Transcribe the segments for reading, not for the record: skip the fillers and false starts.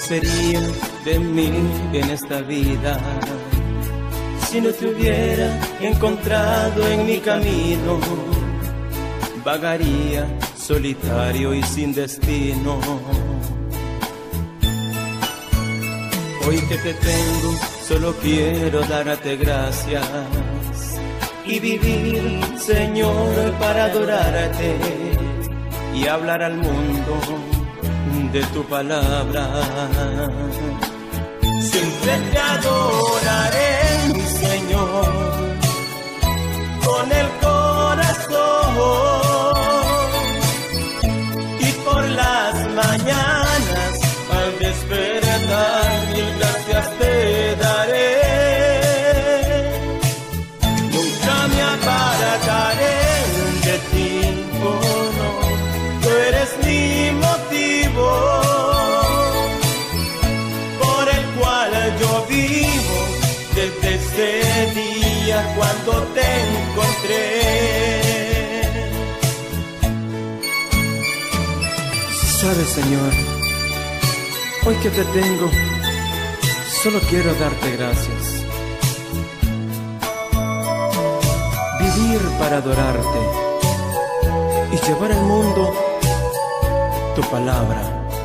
sería de mí en esta vida si no te hubiera encontrado en mi camino? Vagaría solitario y sin destino. Hoy que te tengo, solo quiero darte gracias y vivir, Señor, para adorarte y hablar al mundo de tu palabra. Siempre te adoraré, mi Señor, con el corazón, y por las mañanas al despertar mil gracias te daré. Nunca me apartaré de ti, oh no, tú eres mi motivo por el cual yo vivo desde ese día cuando te encontré. Sabes, Señor, hoy que te tengo, solo quiero darte gracias. Vivir para adorarte y llevar al mundo tu palabra.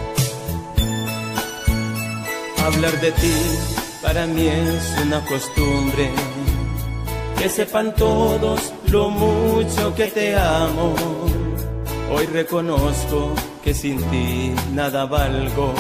Hablar de ti para mí es una costumbre, que sepan todos lo mucho que te amo. Hoy reconozco que sin ti nada valgo.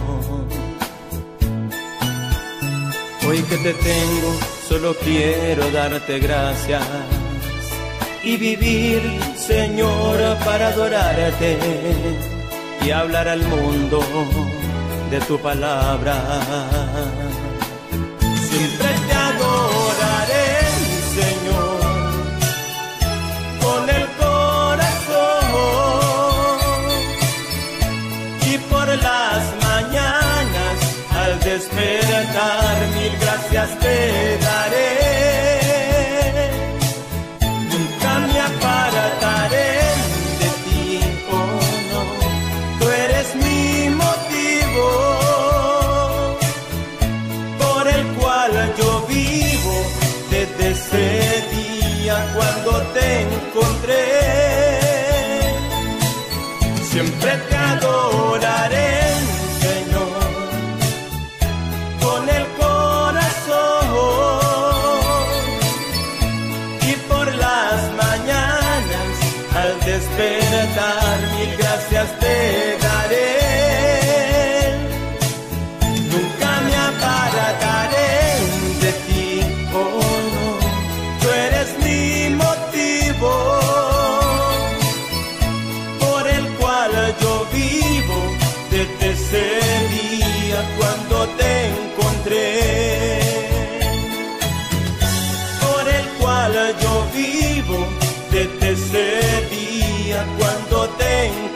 Hoy que te tengo, solo quiero darte gracias y vivir, Señor, para adorarte y hablar al mundo de tu palabra. Siempre te adoraré, Señor, con el corazón, y por las mañanas al despertar mil gracias te daré. Nunca me apartaré de ti, oh no, tú eres mi motivo por el cual yo vivo desde ese día cuando te encontré. Siempre te adoraré, Señor, con el corazón, y por las mañanas al despertar mil gracias te daré. Nunca me apartaré de ti, oh no, tú eres mi motivo por el cual yo vivo desde ese día cuando te encontré. Por el cual yo vivo desde ese día cuando te encontré.